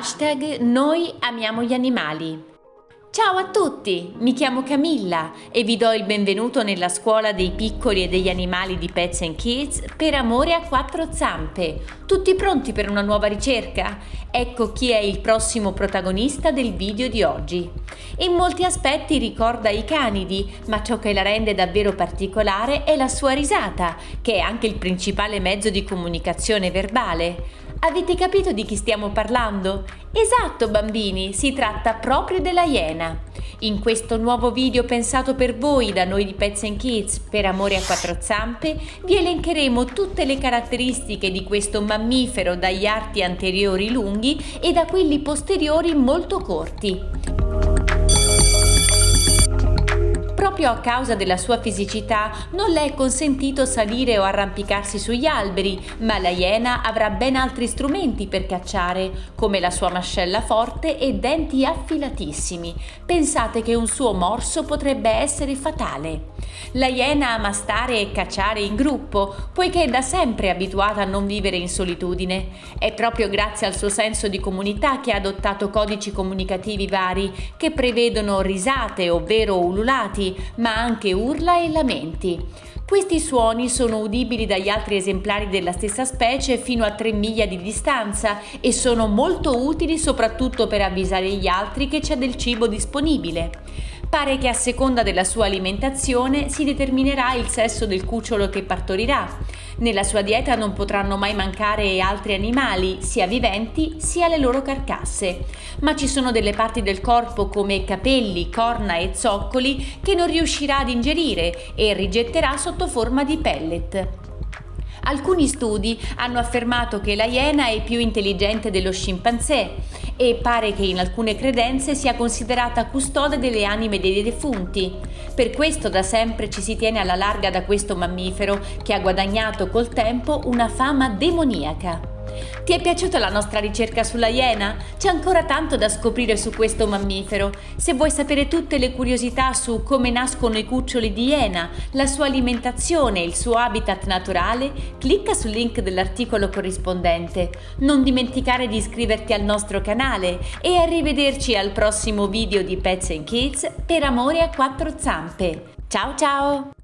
#Noi amiamo gli animali. Ciao a tutti, mi chiamo Camilla e vi do il benvenuto nella scuola dei piccoli e degli animali di Pets and Kids per amore a quattro zampe. Tutti pronti per una nuova ricerca? Ecco chi è il prossimo protagonista del video di oggi. In molti aspetti ricorda i canidi, ma ciò che la rende davvero particolare è la sua risata, che è anche il principale mezzo di comunicazione verbale. Avete capito di chi stiamo parlando? Esatto, bambini, si tratta proprio della iena. In questo nuovo video pensato per voi da noi di Pets and Kids per amore a quattro zampe vi elencheremo tutte le caratteristiche di questo mammifero dagli arti anteriori lunghi e da quelli posteriori molto corti. Proprio a causa della sua fisicità non le è consentito salire o arrampicarsi sugli alberi, ma la iena avrà ben altri strumenti per cacciare, come la sua mascella forte e denti affilatissimi. Pensate che un suo morso potrebbe essere fatale. La iena ama stare e cacciare in gruppo, poiché è da sempre abituata a non vivere in solitudine. È proprio grazie al suo senso di comunità che ha adottato codici comunicativi vari, che prevedono risate, ovvero ululati, ma anche urla e lamenti. Questi suoni sono udibili dagli altri esemplari della stessa specie fino a 3 miglia di distanza e sono molto utili soprattutto per avvisare gli altri che c'è del cibo disponibile. Pare che a seconda della sua alimentazione si determinerà il sesso del cucciolo che partorirà. Nella sua dieta non potranno mai mancare altri animali, sia viventi sia le loro carcasse. Ma ci sono delle parti del corpo come capelli, corna e zoccoli che non riuscirà ad ingerire e rigetterà sotto forma di pellet. Alcuni studi hanno affermato che la iena è più intelligente dello scimpanzé e pare che in alcune credenze sia considerata custode delle anime dei defunti. Per questo da sempre ci si tiene alla larga da questo mammifero che ha guadagnato col tempo una fama demoniaca. Ti è piaciuta la nostra ricerca sulla iena? C'è ancora tanto da scoprire su questo mammifero. Se vuoi sapere tutte le curiosità su come nascono i cuccioli di iena, la sua alimentazione e il suo habitat naturale, clicca sul link dell'articolo corrispondente. Non dimenticare di iscriverti al nostro canale e arrivederci al prossimo video di Pets and Kids per amore a quattro zampe. Ciao ciao!